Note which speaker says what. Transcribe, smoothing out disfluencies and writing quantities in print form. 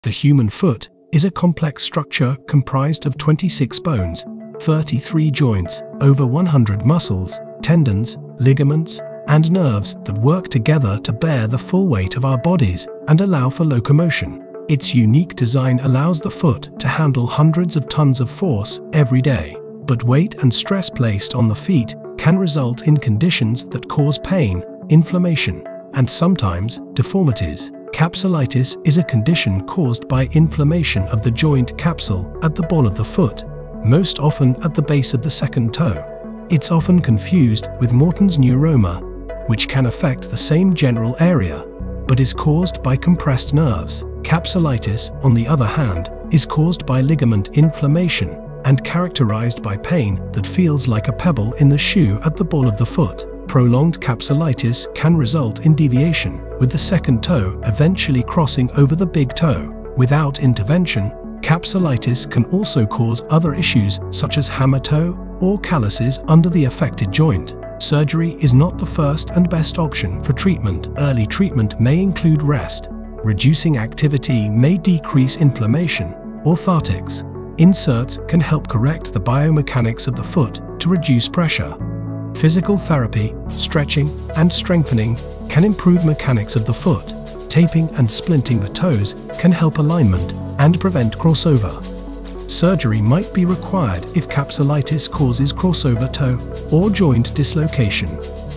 Speaker 1: The human foot is a complex structure comprised of 26 bones, 33 joints, over 100 muscles, tendons, ligaments, and nerves that work together to bear the full weight of our bodies and allow for locomotion. Its unique design allows the foot to handle hundreds of tons of force every day. But weight and stress placed on the feet can result in conditions that cause pain, inflammation, and sometimes deformities. Capsulitis is a condition caused by inflammation of the joint capsule at the ball of the foot, most often at the base of the second toe. It's often confused with Morton's neuroma, which can affect the same general area, but is caused by compressed nerves. Capsulitis, on the other hand, is caused by ligament inflammation and characterized by pain that feels like a pebble in the shoe at the ball of the foot. Prolonged capsulitis can result in deviation, with the second toe eventually crossing over the big toe. Without intervention, capsulitis can also cause other issues such as hammer toe or calluses under the affected joint. Surgery is not the first and best option for treatment. Early treatment may include rest. Reducing activity may decrease inflammation. Orthotics. Inserts can help correct the biomechanics of the foot to reduce pressure. Physical therapy, stretching, and strengthening can improve mechanics of the foot. Taping and splinting the toes can help alignment and prevent crossover. Surgery might be required if capsulitis causes crossover toe or joint dislocation.